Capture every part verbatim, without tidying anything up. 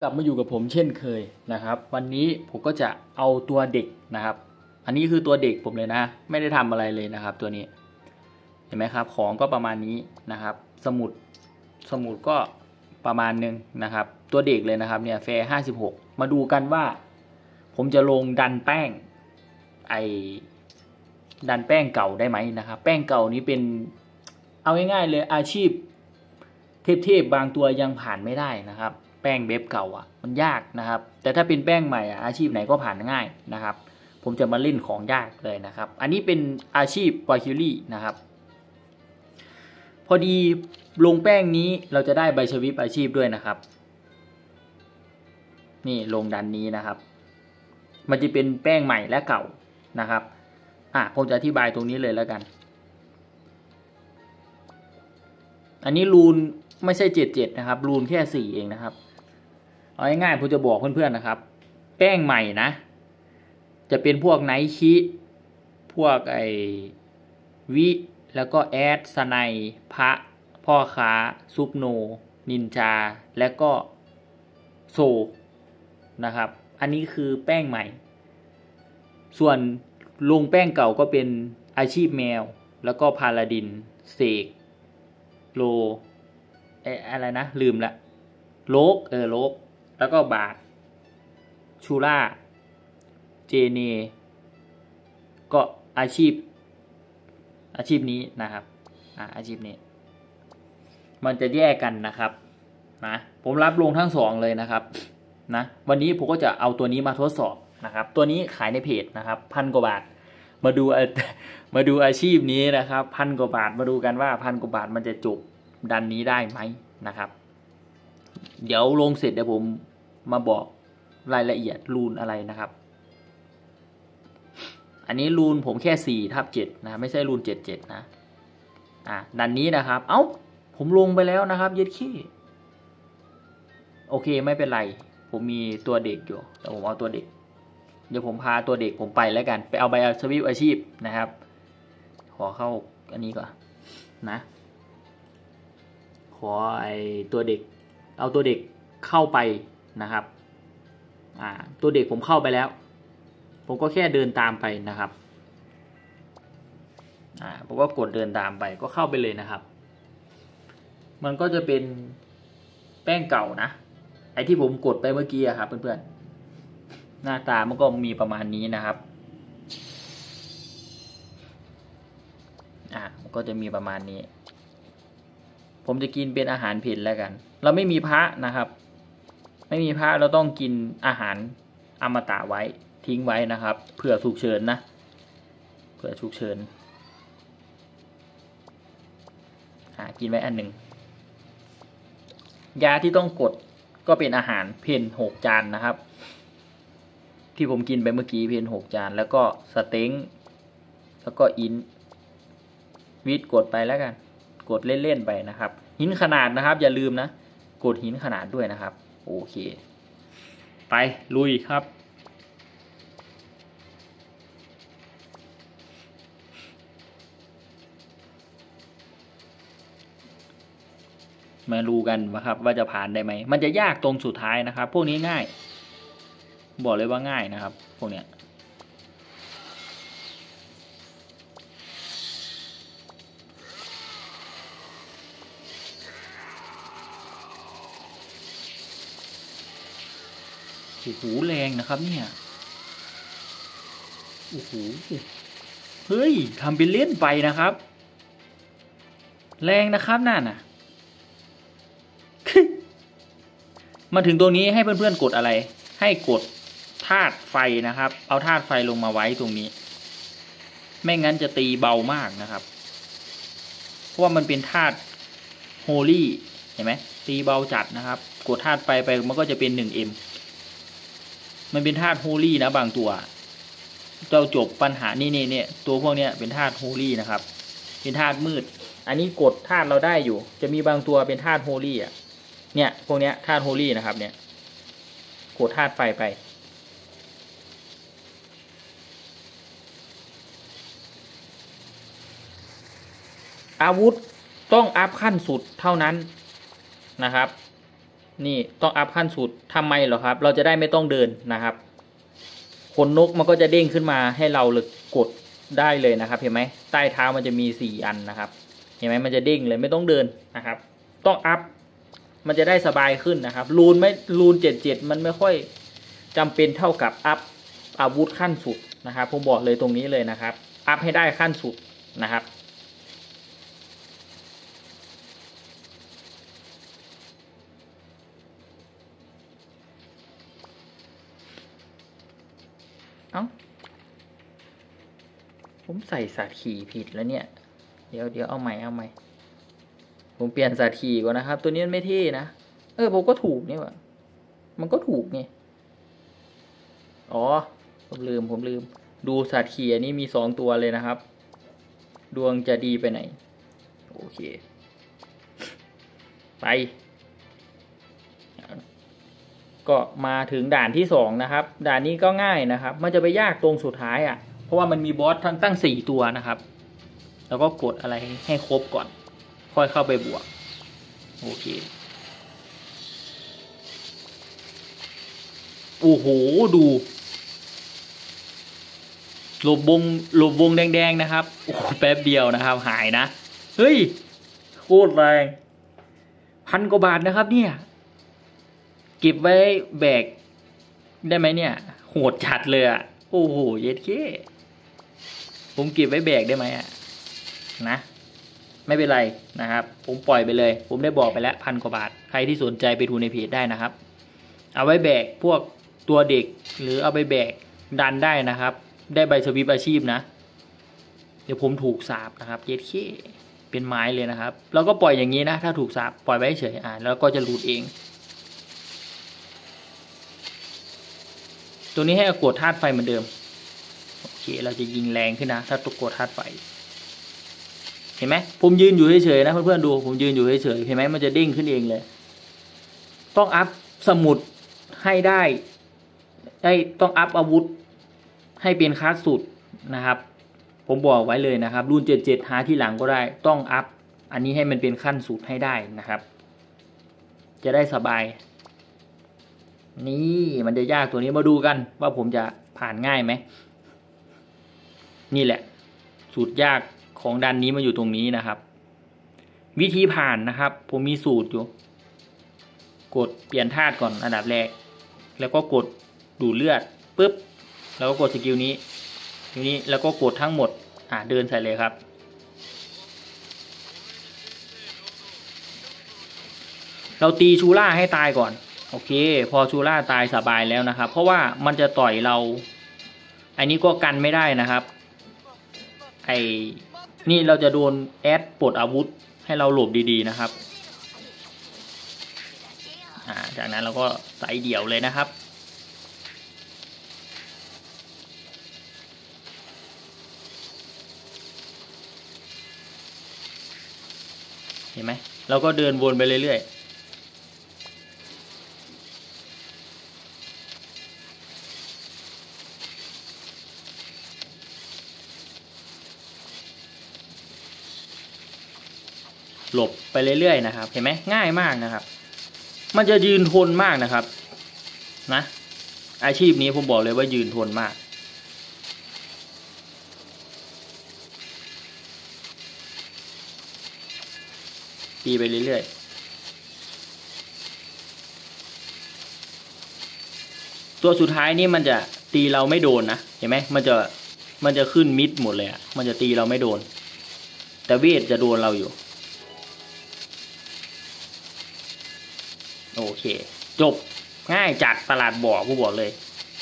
กลับมาอยู่กับผมเช่นเคยนะครับวันนี้ผมก็จะเอาตัวเด็กนะครับอันนี้คือตัวเด็กผมเลยนะไม่ได้ทำอะไรเลยนะครับตัวนี้เห็นไหมครับของก็ประมาณนี้นะครับสมุดสมุดก็ประมาณนึงนะครับตัวเด็กเลยนะครับเนี่ยแฟร์ห้าสิบหกมาดูกันว่าผมจะลงดันแป้งไอดันแป้งเก่าได้ไหมนะครับแป้งเก่านี้เป็นเอาง่ายๆเลยอาชีพเทพๆบางตัวยังผ่านไม่ได้นะครับแป้งเว็บเก่าอ่ะมันยากนะครับแต่ถ้าเป็นแป้งใหม่อ่ะอาชีพไหนก็ผ่านง่ายนะครับผมจะมาเล่นของยากเลยนะครับอันนี้เป็นอาชีพวาคิลี่นะครับพอดีลงแป้งนี้เราจะได้ใบสวิปอาชีพด้วยนะครับนี่ลงดันนี้นะครับมันจะเป็นแป้งใหม่และเก่านะครับอ่ะผมจะอธิบายตรงนี้เลยแล้วกันอันนี้รูนไม่ใช่เจ็ดเจ็ดนะครับรูนแค่สี่เองนะครับเอาง่ายๆผมจะบอกเพื่อนๆนะครับแป้งใหม่นะจะเป็นพวกไนคิพวกไอวิแล้วก็แอดสไนพระพ่อค้าซุปโนนินจาและก็โซนะครับอันนี้คือแป้งใหม่ส่วนลงแป้งเก่าก็เป็นอาชีพแมวแล้วก็พาลาดินเสกโลเอออะไรนะลืมละโลกเออโลกแล้วก็บาทชูล่าเจเนก็อาชีพอาชีพนี้นะครับอ่าอาชีพนี้มันจะแยกกันนะครับนะผมรับลงทั้งสองเลยนะครับนะวันนี้ผมก็จะเอาตัวนี้มาทดสอบนะครับตัวนี้ขายในเพจนะครับพันกว่าบาทมาดูมาดูอาชีพนี้นะครับพันกว่าบาทมาดูกันว่าพันกว่าบาทมันจะจบดันนี้ได้ไหมนะครับเดี๋ยวลงเสร็จเดี๋ยวผมมาบอกรายละเอียดรูนอะไรนะครับอันนี้รูนผมแค่สี่ทับเจ็ดนะไม่ใช่รูนเจ็ดเจ็ดนะอ่ะดันนี้นะครับเอ้าผมลงไปแล้วนะครับเย็ดขี้โอเคไม่เป็นไรผมมีตัวเด็กอยู่แต่ผมเอาตัวเด็กเดี๋ยวผมพาตัวเด็กผมไปแล้วกันไปเอาใบสวิปอาชีพนะครับขอเข้าอันนี้ก่อนนะขอไอตัวเด็กเอาตัวเด็กเข้าไปนะครับอ่าตัวเด็กผมเข้าไปแล้วผมก็แค่เดินตามไปนะครับอ่าผมก็กดเดินตามไปก็เข้าไปเลยนะครับมันก็จะเป็นแป้งเก่านะไอที่ผมกดไปเมื่อกี้อะครับเพื่อนๆหน้าตามันก็มีประมาณนี้นะครับอ่ามันก็จะมีประมาณนี้ผมจะกินเป็นอาหารเผ็ดแล้วกันเราไม่มีพระนะครับไม่มีพระเราต้องกินอาหารอมตะไว้ทิ้งไว้นะครับเผื่อฉุกเฉินนะเผื่อฉุกเฉินอ่ากินไว้อันหนึ่งยาที่ต้องกดก็เป็นอาหารเพนหกจานนะครับที่ผมกินไปเมื่อกี้เพนหกจานแล้วก็สเต็งแล้วก็อินวิดกดไปแล้วกันกดเล่นๆไปนะครับหินขนาดนะครับอย่าลืมนะกดหินขนาดด้วยนะครับโอเคไปลุยครับมาดูกันนะครับว่าจะผ่านได้ไหมมันจะยากตรงสุดท้ายนะครับพวกนี้ง่ายบอกเลยว่าง่ายนะครับพวกเนี้ยโอ้โหแรงนะครับเนี่ยโอ้โหเฮ้ยทำเป็นเล่นไปนะครับแรงนะครับนั่นน่ะมาถึงตรงนี้ให้เพื่อนๆกดอะไรให้กดธาตุไฟนะครับเอาธาตุไฟลงมาไว้ตรงนี้ไม่งั้นจะตีเบามากนะครับเพราะว่ามันเป็นธาตุโฮลี่เห็นไหมตีเบาจัดนะครับกดธาตุไฟไปมันก็จะเป็นหนึ่งเอ็มมันเป็นธาตุโฮลี่นะบางตัวเจ้าจบปัญหานี่นี่เนี่ยตัวพวกเนี้ยเป็นธาตุโฮลี่นะครับเป็นธาตุมืดอันนี้กดธาตุเราได้อยู่จะมีบางตัวเป็นธาตุโฮลี่อ่ะเนี่ยพวกเนี้ยธาตุโฮลี่นะครับเนี่ยกดธาตุไฟไปอาวุธต้องอัพขั้นสุดเท่านั้นนะครับนี่ต้องอัพขั้นสุดทำไมเหรอครับเราจะได้ไม่ต้องเดินนะครับขนนกมันก็จะเด้งขึ้นมาให้เราเลยกดได้เลยนะครับเห็นไหมใต้เท้ามันจะมีสี่อันนะครับเห็นไหมมันจะเด้งเลยไม่ต้องเดินนะครับต้องอัพมันจะได้สบายขึ้นนะครับรูนไม่รูนเจ็ดเจ็ดมันไม่ค่อยจำเป็นเท่ากับอัพอาวุธขั้นสุดนะครับผมบอกเลยตรงนี้เลยนะครับอัพให้ได้ขั้นสุดนะครับเอ้าผมใส่สัตว์ขี่ผิดแล้วเนี่ยเดี๋ยวเดี๋ยวเอาใหม่เอาใหม่ผมเปลี่ยนสัตว์ขี่ก่อนนะครับตัวนี้มันไม่เท่นะเออผมก็ถูกนี่วะมันก็ถูกนี่อ๋อผมลืมผมลืมดูสัตว์ขี่อันนี้มีสองตัวเลยนะครับดวงจะดีไปไหนโอเคไปก็มาถึงด่านที่สองนะครับด่านนี้ก็ง่ายนะครับมันจะไปยากตรงสุดท้ายอ่ะเพราะว่ามันมีบอสทั้งตั้งสี่ตัวนะครับแล้วก็กดอะไรให้ครบก่อนค่อยเข้าไปบวกโอเคโอ้โหดูหลบวงหลบวงแดงๆนะครับโอ้แป๊บเดียวนะครับหายนะเฮ้ยโคตรแรงพันกว่าบาทนะครับเนี่ยเก็บไว้แบกได้ไหมเนี่ยโหดจัดเลยอ่ะโอ้โหเย็ดเค้ผมเก็บไว้แบกได้ไหมอ่ะนะไม่เป็นไรนะครับผมปล่อยไปเลยผมได้บอกไปแล้วพันกว่าบาทใครที่สนใจไปดูในเพจได้นะครับเอาไว้แบกพวกตัวเด็กหรือเอาไปแบกดันได้นะครับได้ใบสวิปอาชีพนะเดี๋ยวผมถูกสาบนะครับเย็ดเค้เป็นไม้เลยนะครับแล้วก็ปล่อยอย่างนี้นะถ้าถูกสาบปล่อยไว้เฉยอ่านแล้วก็จะหลุดเองตัวนี้ให้กดธาตุไฟเหมือนเดิมโอเคเราจะยิงแรงขึ้นนะถ้าตกกดธาตุไฟเห็นไหมผมยืนอยู่เฉยๆนะเพื่อนๆดูผมยืนอยู่เฉยๆเห็นไหมมันจะเด้งขึ้นเองเลยต้องอัพสมุดให้ได้ได้ต้องอัพอาวุธให้เป็นคลาสสุดนะครับผมบอกไว้เลยนะครับรุ่นเจ็ดเจ็ดหาที่หลังก็ได้ต้องอัพอันนี้ให้มันเป็นขั้นสุดให้ได้นะครับจะได้สบายนี่มันจะยากตัวนี้มาดูกันว่าผมจะผ่านง่ายไหมนี่แหละสูตรยากของดันนี้มาอยู่ตรงนี้นะครับวิธีผ่านนะครับผมมีสูตรอยู่กดเปลี่ยนธาตุก่อนอันดับแรกแล้วก็กดดูดเลือดปุ๊บแล้วก็กดสกิลนี้ทีนี้แล้วก็กดทั้งหมดอ่าเดินใส่เลยครับเราตีชูล่าให้ตายก่อนโอเคพอชูล่าตายสบายแล้วนะครับเพราะว่ามันจะต่อยเราอันนี้ก็กันไม่ได้นะครับไอ้นี่เราจะโดนแอดปลดอาวุธให้เราหลบดีๆนะครับอ่าจากนั้นเราก็ใส่เดี่ยวเลยนะครับเห็นไหมเราก็เดินวนไปเรื่อยๆหลบไปเรื่อยๆนะครับเห็นไหมง่ายมากนะครับมันจะยืนทนมากนะครับนะอาชีพนี้ผมบอกเลยว่ายืนทนมากตีไปเรื่อยๆตัวสุดท้ายนี่มันจะตีเราไม่โดนนะเห็นไหมมันจะมันจะขึ้นมิดหมดเลยอ่ะมันจะตีเราไม่โดนแต่เวทจะโดนเราอยู่โอเคจบง่ายจากตลาดบ่อผู้บอกเลย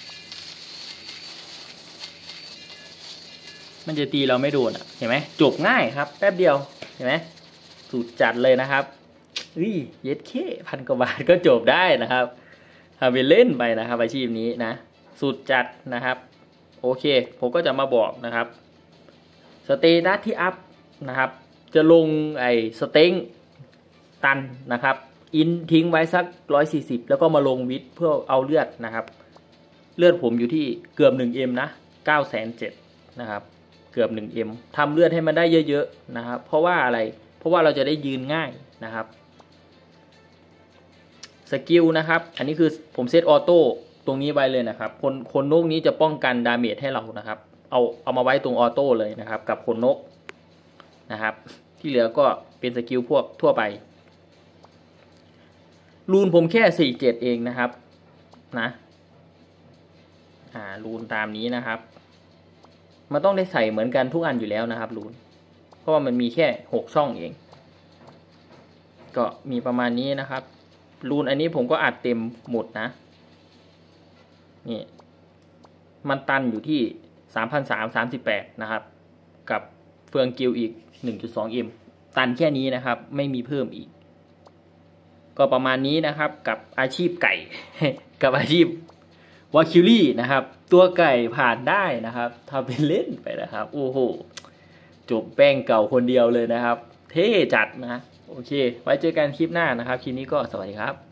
มันจะตีเราไม่โดนอ่ะเห็นไหมจบง่ายครับแป๊บเดียวเห็นไหมสุดจัดเลยนะครับอุ้ยเย็ดเคพันกว่าบาทก็จบได้นะครับทำไปเล่นไปนะครับอาชีพนี้นะสุดจัดนะครับโอเคผมก็จะมาบอกนะครับสเตตัสที่อัพนะครับจะลงไอ้สเต็งตันนะครับอินทิ้งไว้สักร้อยสี่สิบแล้วก็มาลงวิทเพื่อเอาเลือดนะครับเลือดผมอยู่ที่เกือบหนึ่งเอ็มนะเก้าแสนเจ็ดนะครับเกือบหนึ่งเอ็มทำเลือดให้มันได้เยอะๆนะครับเพราะว่าอะไรเพราะว่าเราจะได้ยืนง่ายนะครับสกิลนะครับอันนี้คือผมเซตออโต้ตรงนี้ไว้เลยนะครับคนคนนกนี้จะป้องกันดาเมจให้เรานะครับเอาเอามาไว้ตรงออโต้เลยนะครับกับคนนกนะครับที่เหลือก็เป็นสกิลพวกทั่วไปรูนผมแค่สี่เจ็ดเองนะครับนะอ่ารูนตามนี้นะครับมันต้องได้ใส่เหมือนกันทุกอันอยู่แล้วนะครับรูนเพราะว่ามันมีแค่หกช่องเองก็มีประมาณนี้นะครับรูนอันนี้ผมก็อัดเต็มหมดนะนี่มันตันอยู่ที่ สามพันสามร้อยสามสิบแปด นะครับกับเฟืองกิลอีก หนึ่งจุดสอง เอ็ม ตันแค่นี้นะครับไม่มีเพิ่มอีกก็ประมาณนี้นะครับกับอาชีพไก่ กับอาชีพวาคิลี่นะครับตัวไก่ผ่านได้นะครับทำเป็นเล่นไปนะครับโอ้โหจบแป้งเก่าคนเดียวเลยนะครับเท่จัดนะโอเคไว้เจอกันคลิปหน้านะครับคลิปนี้ก็สวัสดีครับ